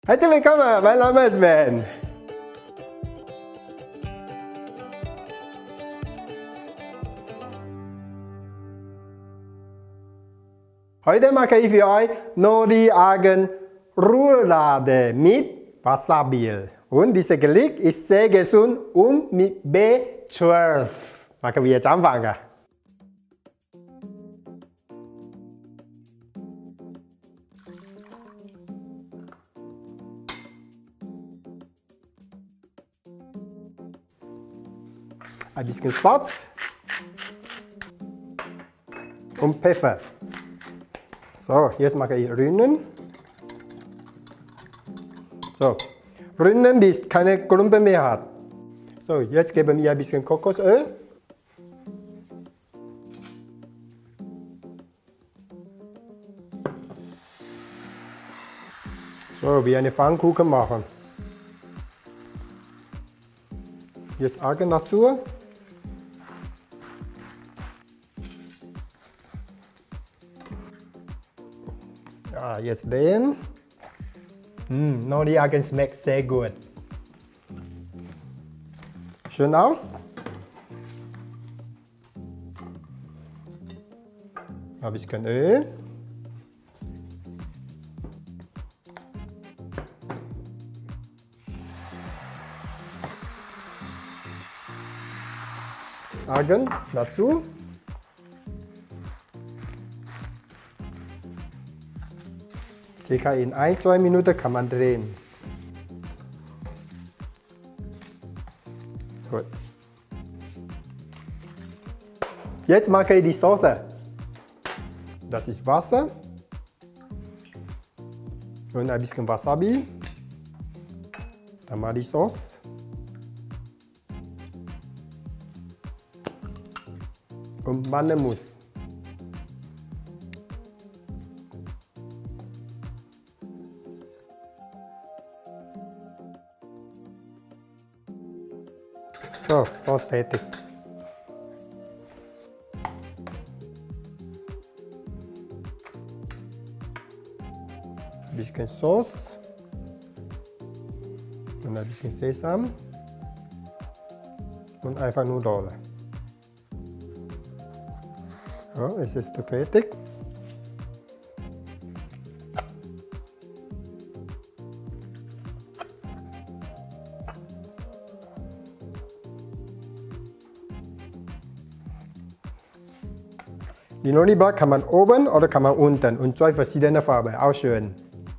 Herzlich willkommen, mein Name ist Ben. Heute mache ich für euch Nori-Argen-Roulade mit Wasabi. Und dieser Gericht ist sehr gesund und mit B12. Machen wir jetzt anfangen. Ein bisschen Salz und Pfeffer. So, jetzt mache ich Rinnen. So, Rinnen, bis keine Klumpen mehr hat. So, jetzt geben wir ein bisschen Kokosöl. So, wie eine Pfannkuchen machen. Jetzt Argen dazu. Ja, jetzt den. Nori-Argen schmeckt sehr gut. Schön aus. Ein bisschen Öl. Argen dazu. Circa in 1-2 Minuten kann man drehen. Gut. Jetzt mache ich die Soße. Das ist Wasser und ein bisschen Wasabi. Dann mal die Sauce. Und Mandelmus. So, Sauce fertig. Ein bisschen Sauce und ein bisschen Sesam und einfach nur Nudeln. So, es ist fertig. Die Nori-Blatt kann man oben oder kann man unten und 2 verschiedene Farben, auch schön.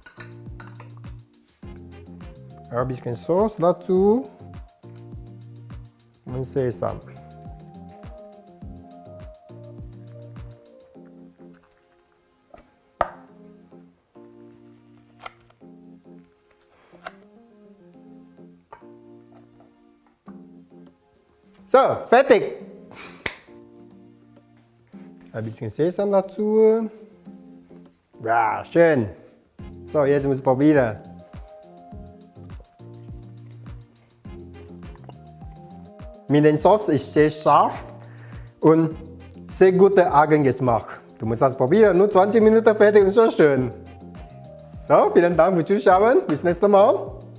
Ein bisschen Sauce dazu und Sesam. So, fertig! Ein bisschen Sesam dazu. Ja, schön. So, jetzt muss ich probieren. Mit dem Sauce ist sehr scharf und sehr guter Argengeschmack. Du musst das probieren, nur 20 Minuten fertig und so schön. So, vielen Dank fürs Zuschauen. Bis nächstes Mal.